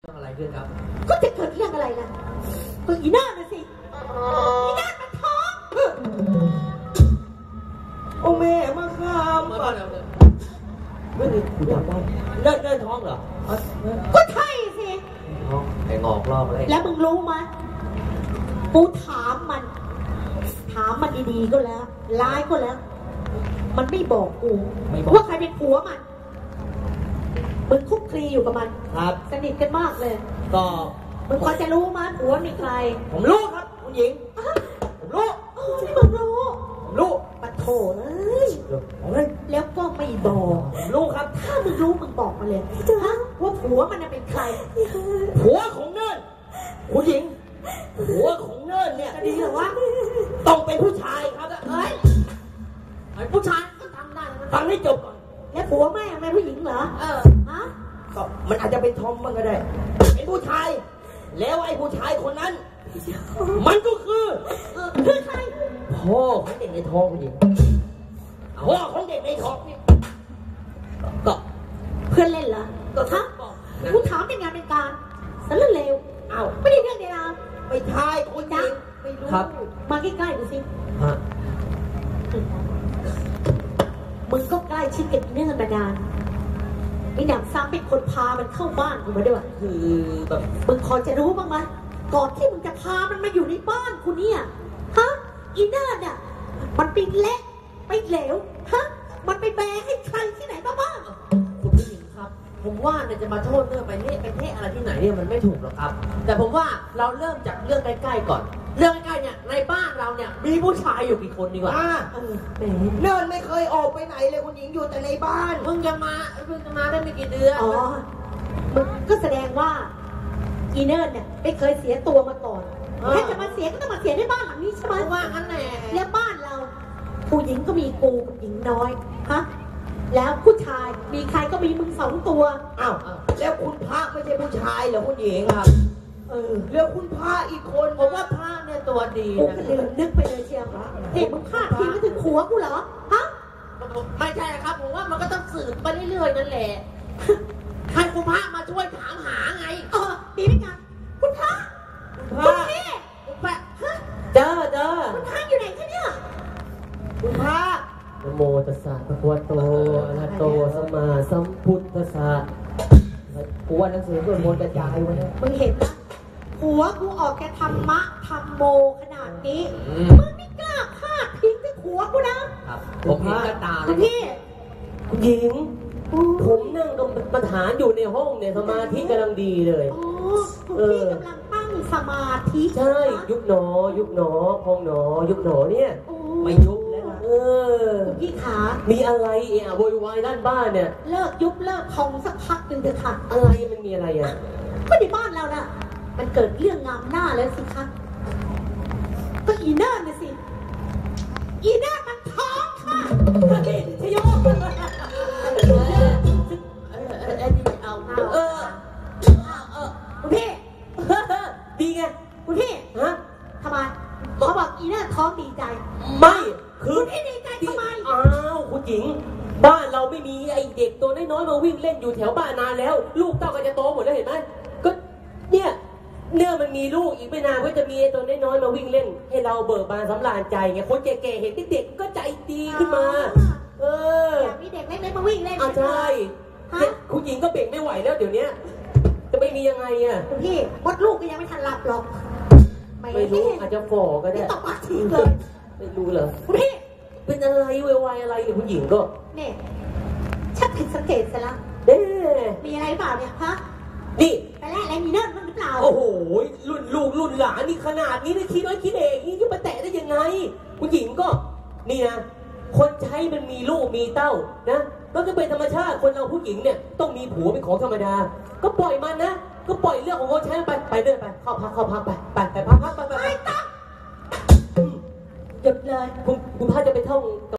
อะไรขึ้นครับก็จะเกิดเรื่องอะไรล่ะก็อีน่าน่ะสิอีน่ามันท้องโอ้แม่มาข้ามก่อนไม่ได้คุณทำได้ท้องเหรอก็ใช่สิท้องไอ้งอกรอบอะไรแล้วมึงรู้ไหมกูถามมันดีๆก็แล้วร้ายก็แล้วมันไม่บอกกูว่าใครเป็นผัวมันมึงคุกคลีอยู่กับมันครับสนิทกันมากเลยก็มึงพอจะรู้มั้ยผัวมีใครผมรู้ครับคุณหญิงผมรู้ที่มึงรู้ปะโถเอ้ยแล้วก็ไม่บอกรู้ครับถ้ามึงรู้มึงบอกมาเลยฮะว่าผัวมันเป็นใครผัวของเนิ่นคุณหญิงผัวของเนิ่นเนี่ยดีเหรอวะต้องเป็นผู้ชายครับเฮ้ยผู้ชายก็ทำได้ฟังให้จบก่อนแล้วผัวแม่เป็นผู้หญิงเหรอฮะก็มันอาจจะเป็นทอมมันก็ได้เป็นผู้ชายแล้วไอ้ผู้ชายคนนั้นมันก็คือใครพ่อของเด็กในท้องคุณหญิงพ่อของเด็กในท้องนี่ก็เพื่อนเล่นเหรอก็ฮะกูถามเป็นงานเป็นการสารเลวไม่ได้เรื่องเดียวนะไม่ใช่คุณหญิงไม่รู้มาใกล้ๆดูสิมึงก็ใกล้ชิดกับเนื่องมานานมีหนำซ้ำเป็นคนพามันเข้าบ้านกูมาด้วยคือแบบมึงพอจะรู้บ้างไหมก่อนที่มึงจะพามันมาอยู่ในบ้านกูเนี่ยฮะอีน่าเนี่ยมันไปเละไปเหลวฮะมันไปแบให้ใครที่ไหนบ้างคุณผู้หญิงครับผมว่าเนี่ยจะมาโทษเรื่องไปเทะอะไรที่ไหนเนี่ยมันไม่ถูกหรอกครับแต่ผมว่าเราเริ่มจากเรื่องใกล้ๆก่อนเรื่องใกล้ๆเนี่ยในบ้านเราเนี่ยมีผู้ชายอยู่กี่คนดีกว่าเนิ่นไม่เคยออกไปไหนเลยคุณหญิงอยู่แต่ในบ้านเพิ่งจะมาได้ไม่กี่เดือนมึงก็แสดงว่าอีเนิ่เนี่ยไม่เคยเสียตัวมาก่อนแค่จะมาเสียก็ต้องมาเสียในบ้านหลังนี้ใช่ไหมว่างั้นแหละแล้วบ้านเราผู้หญิงก็มีกูกับหญิงน้อยฮะแล้วผู้ชายมีใครก็มีมึง2 ตัวอ้าวแล้วคุณพระไม่ใช่ผู้ชายเหรอคุณหญิงครับแล้วคุณพระอีกคนผมว่าพระเนี่ยตัวดีนะกูก็นึกไปเลยเชียวเห็นมึงพลาดทีไม่ถึงขัวกูเหรอฮะไม่ใช่ครับผมว่ามันก็ต้องสืบไปเรื่อยๆนั่นแหละให้คุณพระมาช่วยถามหาไงดีไหมกันคุณพระคุณพี่คุณพระเจอคุณพระอยู่ไหนคะเนี่ยคุณพระนะโมตัสสะภะคะวะโตอะระหะโตสัมมาสัมพุทธัสสะกูว่าหนังสือสวดมนต์กระจายวันนี้มึงเห็นนะหัวกูออกแกธรรมะธรรมโมขนาดนี้มึงไม่กล้าพลาดทิ้งที่หัวกูนะครับผมเห็นกระตาเลยพี่คุณหญิงผมนั่งกับประธานอยู่ในห้องเนี่ยสมาธิกำลังดีเลยพี่กำลังตั้งสมาธิใช่ยุบหนอพองหนอยุบหนอเนี่ยไม่ยุบแล้วพี่ขามีอะไรโวยวายด้านบ้านเนี่ยเลิกยุบเลิกพองสักพักหนึ่งเถอะค่ะอะไรมันมีอะไรก็ในบ้านเราน่ะมันเกิดเรื่องงามหน้าแล้วสิคะก็อีน่าน่ะสิอีน่ามันท้องค่ะชโยคุณพี่ดีไงคุณพี่ทำไมเขาบอกอีน่าท้องดีใจไม่คือพี่ดีใจทำไมคุณหญิงบ้านเราไม่มีไอเด็กตัวน้อยๆมาวิ่งเล่นอยู่แถวบ้านนานแล้วลูกเต้าก็จะโตหมดแล้วเห็นไหมก็เนี่ยมันมีลูกอีกไม่นานก็จะมีตัวน้อยๆมาวิ่งเล่นให้เราเบิกบานสำราญใจไงคนแก่ๆเห็นเด็กก็ใจดีขึ้นมาอยากมีเด็กเล็กๆมาวิ่งเล่นใช่คุณหญิงก็เบ่งไม่ไหวแล้วเดี๋ยวนี้จะไม่มียังไงคุณพี่มดลูกก็ยังไม่ทันหลับหรอกไม่รู้อาจจะฝ่อก็ได้ตบปากทีเลยไม่รู้เหรอคุณพี่เป็นอะไรวายอะไรเนี่ยคุณหญิงก็เนี่ยชักผิดสังเกตซะแล้วมีอะไรเปล่าเนี่ยฮะนี่ไปแรกอะไรมีเนิ่นบ้างหรือเปล่าโอ้โหรุ่นลูกรุ่นหลานนี่ขนาดนี้นี่คิดน้อยคิดเองนี่จะมาแตะได้ยังไงคุณหญิงก็นี่นะคนใช้มันมีลูกมีเต้านะก็เป็นธรรมชาติคนเราผู้หญิงเนี่ยต้องมีผัวเป็นของธรรมดาก็ปล่อยมันนะก็ปล่อยเรื่องของคนใช้ไปเดินไปเข้าพักไปพักไปตั้งหยุดเลยคุณพระจะไปท่อง